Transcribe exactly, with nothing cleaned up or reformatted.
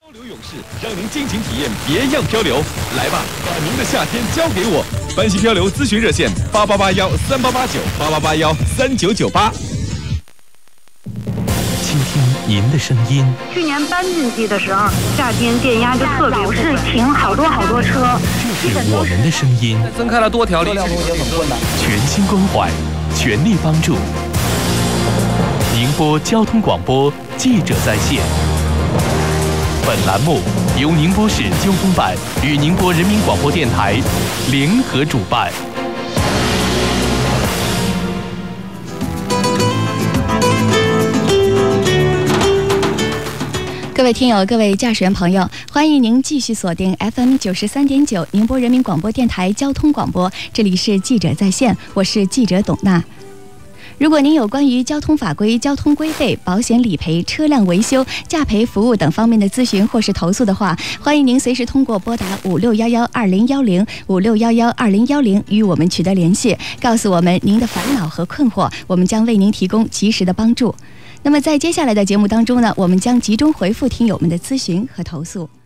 漂流勇士，让您尽情体验别样漂流。来吧，把您的夏天交给我。班西漂流咨询热线：八八八幺三八八九八八八幺三九九八。 倾听您的声音。 去年搬进去的时候，夏天电压就特别，是停好多好多车。 这是我们的声音。 增开了多条路， 全心关怀，全力帮助。宁波交通广播记者在线。本栏目由宁波市交通办与宁波人民广播电台联合主办。 各位听友，各位驾驶员朋友，欢迎您继续锁定 F M 九十三点九宁波人民广播电台交通广播，这里是记者在线，我是记者董娜。如果您有关于交通法规、交通规费、保险理赔、车辆维修、驾赔服务等方面的咨询或是投诉的话，欢迎您随时通过拨打五六幺幺二零幺零五六幺幺二零幺零与我们取得联系，告诉我们您的烦恼和困惑，我们将为您提供及时的帮助。那么在接下来的节目当中呢，我们将集中回复听友们的咨询和投诉。